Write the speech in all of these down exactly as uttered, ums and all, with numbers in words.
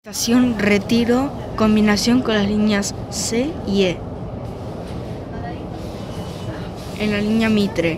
Estación Retiro, combinación con las líneas C y E. En la línea Mitre.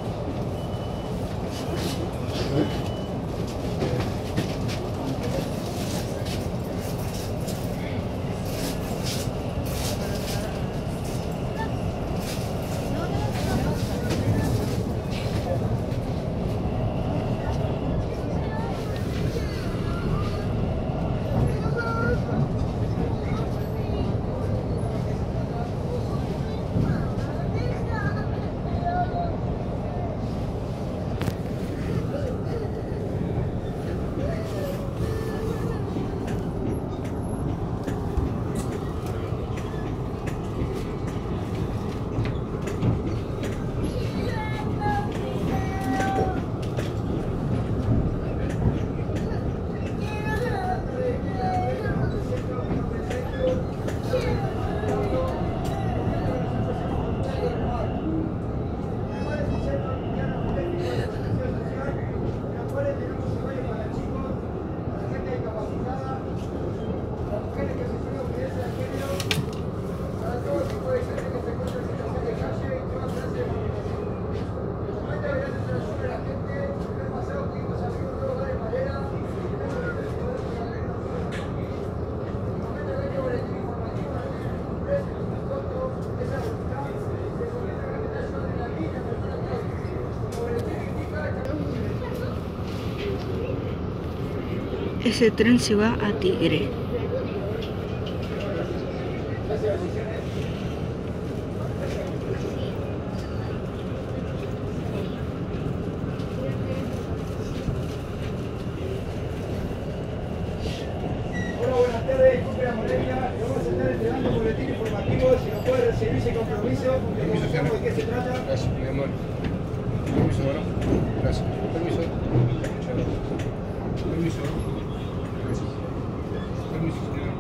Ese tren se va a Tigre. Hola, buenas tardes, disculpe la molestia. Le vamos a estar entregando un boletín informativo. Si nos puede recibir ese compromiso, le comentamos de qué se trata. Gracias, mi amor. Permiso, bueno. Gracias. Permiso. Muchas gracias. Permiso. Gracias. Permiso, señor.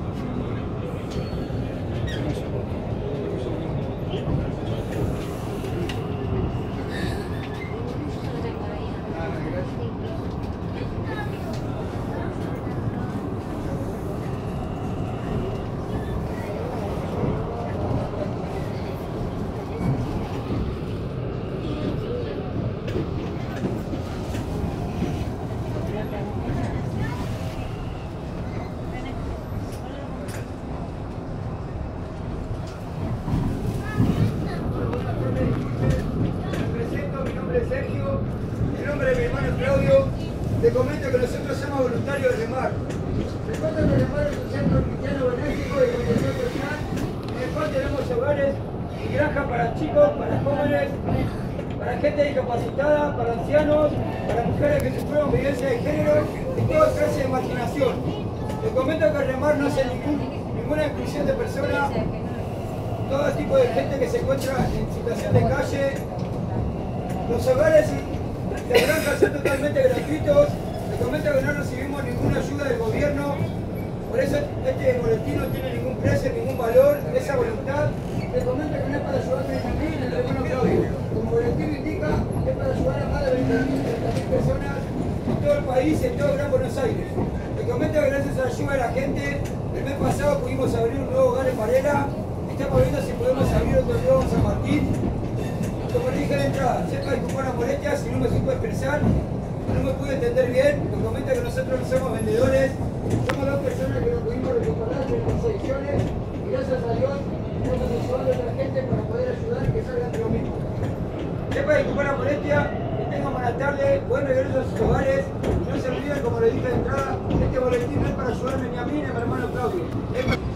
Permiso. Sergio, en nombre de mi hermano Claudio, te comento que nosotros somos voluntarios de REMAR. Recuerda que REMAR es un centro cristiano benéfico de contención social, en el cual tenemos hogares y granjas para chicos, para jóvenes, para gente discapacitada, para ancianos, para mujeres que sufrieron violencia de género y toda clase de marginación. Te comento que REMAR no hace ningún, ninguna exclusión de personas, todo tipo de gente que se encuentra en situación de calle. Los hogares de granjas son totalmente gratuitos. Te comento que no recibimos ninguna ayuda del gobierno. Por eso este boletín no tiene ningún precio, ningún valor, esa voluntad. Te comento que no es para ayudarme a mí ni al hermano Claudio. Como boletín indica, es para ayudar a más de veinte mil personas en todo el país y en todo el Gran Buenos Aires. Te comento que gracias a la ayuda de la gente, el mes pasado pudimos abrir un nuevo hogar en Varela. Estamos viendo si podemos abrir otro nuevo en San Martín. Como le dije a la entrada, sepa disculpar las molestias si no me supo expresar, no me pude entender bien. Nos comenta que nosotros no somos vendedores, somos dos personas que nos pudimos recuperar de las adicciones y gracias a Dios estamos ayudando a la gente para poder ayudar a que salgan de lo mismo. Sepa disculpar la molestia, que tengan buena tarde, buen regreso a sus hogares y no se olviden, como le dije a la entrada, este boletín no es para ayudarme ni a mí ni a mi hermano Claudio. Es para...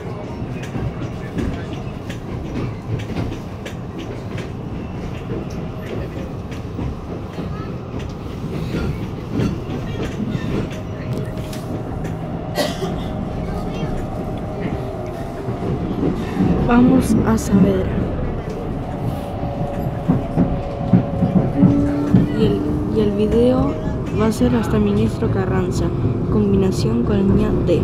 Vamos a Saavedra. Y el, y el video va a ser hasta Ministro Carranza, combinación con la línea D.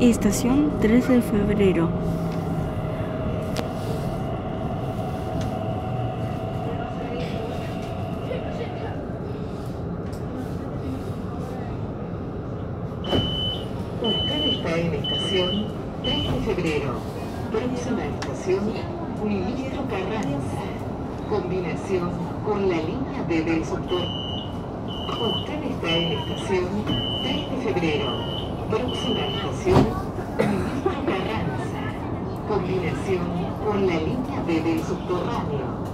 Estación tres de febrero. Usted está en estación tres de febrero. Próxima estación, Ministro Carranza. Combinación con la línea D del subtor. Usted está en estación tres de febrero. Próxima estación, Ministro Carranza. Combinación con la línea D del subterráneo.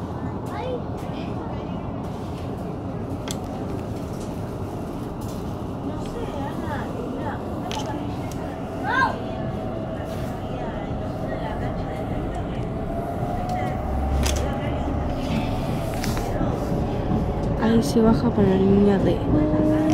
Ahí se baja para la línea D.